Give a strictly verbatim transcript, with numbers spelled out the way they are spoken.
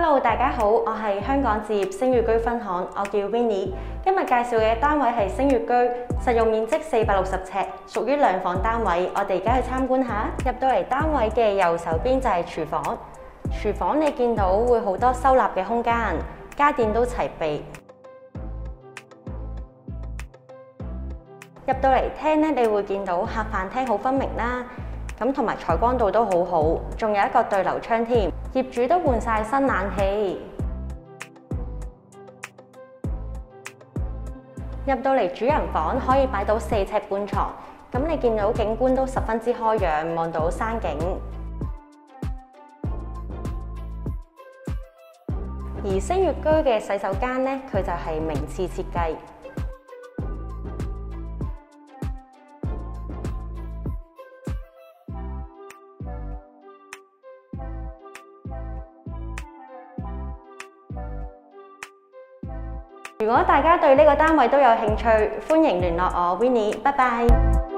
Hello， 大家好，我係香港置業星悅居分行，我叫 Winnie。今日介紹嘅單位係星悅居，實用面積四百六十尺，屬於兩房單位。我哋而家去參觀下。入到嚟單位嘅右手邊就係廚房，廚房你見到會好多收納嘅空間，家電都齊備。入到嚟廳咧，你會見到客飯廳好分明啦。咁同埋採光度都好好，仲有一個對流窗添。業主都換晒新冷氣。入到嚟主人房可以擺到四尺半床，咁你見到景觀都十分之開揚，望到山景。而星悅居嘅洗手間呢，佢就係名次設計。如果大家對呢個單位都有興趣，歡迎聯絡我 Winnie，拜拜。